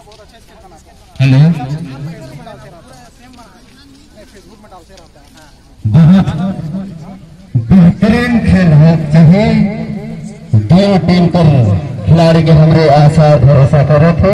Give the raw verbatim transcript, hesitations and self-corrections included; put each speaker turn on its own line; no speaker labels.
Hello, बहुत बेहतरीन खेल है। चाहे दो टीम पर खिलाड़ी के हमारे आशा भरोसा कर रहे थे।